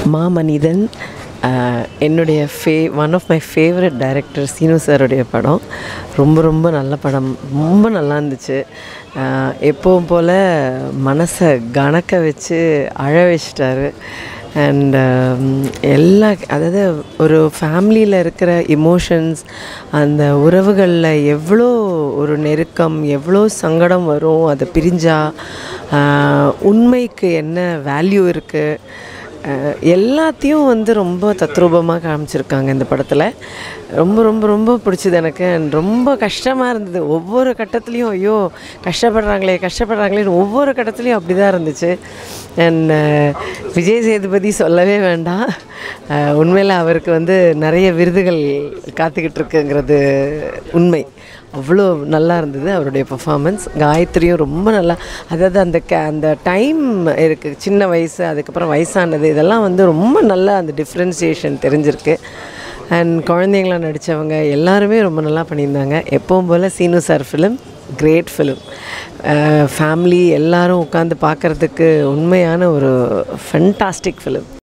மாமனிதன் என்னுடைய one of my favourite director Seenu சாருடைய படம். ரொம்ப ரொம்ப நல்ல படம், ரொம்ப நல்லா இருந்துச்சு. எப்பவும் போல் மனசை கணக்க வச்சு அழ வச்சிட்டாரு. அண்ட் அதாவது ஒரு ஃபேமிலியில் இருக்கிற இமோஷன்ஸ், அந்த உறவுகளில் எவ்வளோ ஒரு நெருக்கம், எவ்வளோ சங்கடம் வரும், அதை பிரிஞ்சா உண்மைக்கு என்ன வேல்யூ இருக்குது, எல்லாத்தையும் ரொம்ப தத்ரூபமாக காமிச்சிருக்காங்க இந்த படத்தில். ரொம்ப ரொம்ப ரொம்ப பிடிச்சது எனக்கு. அண்ட் ரொம்ப கஷ்டமாக இருந்தது. ஒவ்வொரு கட்டத்துலேயும் ஐயோ கஷ்டப்படுறாங்களேன்னு ஒவ்வொரு கட்டத்துலேயும் அப்படி தான் இருந்துச்சு. அண்ட் விஜய் சேதுபதி சொல்லவே வேண்டாம். உண்மையில் அவருக்கு நிறைய விருதுகள் காத்துக்கிட்டு இருக்குங்கிறது உண்மை. அவ்வளோ நல்லா இருந்தது அவருடைய பர்ஃபார்மன்ஸ். காயத்ரியும் ரொம்ப நல்லா, அதாவது அந்த டைம் இருக்குது, சின்ன வயசு அதுக்கப்புறம் வயசானது, இதெல்லாம் ரொம்ப நல்லா அந்த டிஃப்ரென்சியேஷன் தெரிஞ்சிருக்கு. அண்ட் குழந்தைங்களாம் நடித்தவங்க எல்லாருமே ரொம்ப நல்லா பண்ணியிருந்தாங்க. எப்பவும் போல் Seenu sir film great film. Family எல்லோரும் உட்காந்து பார்க்குறதுக்கு உண்மையான ஒரு ஃபென்டாஸ்டிக் ஃபிலிம்.